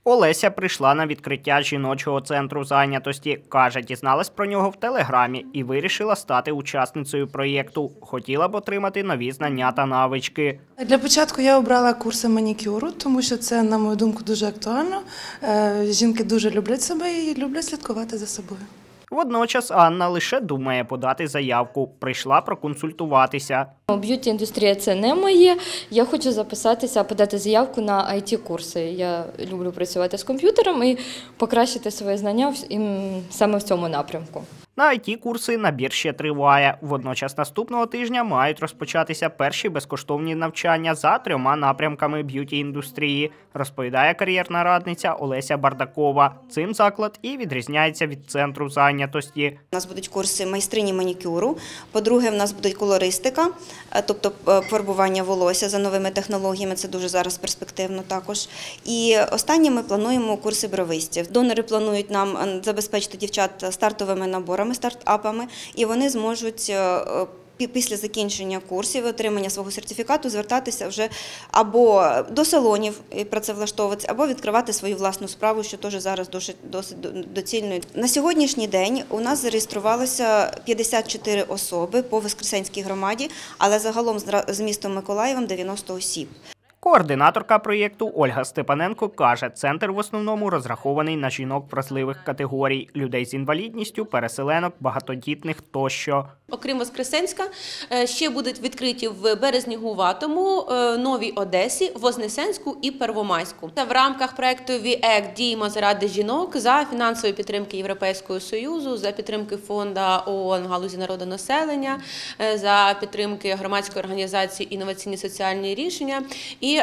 Олеся прийшла на відкриття жіночого центру зайнятості. Каже, дізналась про нього в Телеграмі і вирішила стати учасницею проєкту. Хотіла б отримати нові знання та навички. Для початку я обрала курси манікюру, тому що це, на мою думку, дуже актуально. Жінки дуже люблять себе і люблять слідкувати за собою. Водночас Анна лише думає подати заявку. Прийшла проконсультуватися. Б'юті-індустрія – це не моє. Я хочу записатися, подати заявку на IT-курси. Я люблю працювати з комп'ютером і покращити свої знання саме в цьому напрямку. На IT-курси набір ще триває. Водночас наступного тижня мають розпочатися перші безкоштовні навчання за 3 напрямками б'юті-індустрії, розповідає кар'єрна радниця Олеся Бардакова. Цим заклад і відрізняється від центру зайнятості. У нас будуть курси майстрині манікюру, по-друге, в нас буде колористика, тобто фарбування волосся за новими технологіями, це дуже зараз перспективно також. І останнє ми плануємо курси бровистів. Донори планують нам забезпечити дівчат стартовими наборами, стартапами, і вони зможуть після закінчення курсів і отримання свого сертифікату звертатися вже або до салонів і працевлаштовуватися, або відкривати свою власну справу, що теж зараз досить доцільно. На сьогоднішній день у нас зареєструвалося 54 особи по Воскресенській громаді, але загалом з містом Миколаєвом 90 осіб. Координаторка проєкту Ольга Степаненко каже, центр в основному розрахований на жінок вразливих категорій – людей з інвалідністю, переселенок, багатодітних тощо. Окрім Воскресенська, ще будуть відкриті в Березні-Гуватому, Новій Одесі, Вознесенську і Первомайську. В рамках проєкту «ВІЕК» діємо заради жінок за фінансової підтримки Європейського Союзу, за підтримки фонду ООН в галузі народонаселення, за підтримки громадської організації «Інноваційні соціальні рішення» і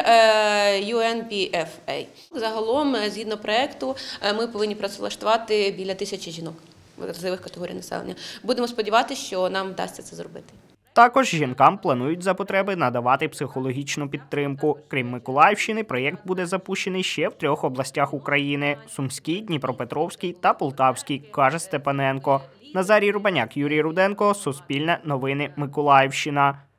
UNPFA. Загалом, згідно проєкту, ми повинні працевлаштувати біля 1000 жінок вразливих категорій населення. Будемо сподіватися, що нам вдасться це зробити. Також жінкам планують за потреби надавати психологічну підтримку. Крім Миколаївщини, проєкт буде запущений ще в 3 областях України – Сумській, Дніпропетровській та Полтавській, каже Степаненко. Назарій Рубаняк, Юрій Руденко, Суспільне новини, Миколаївщина.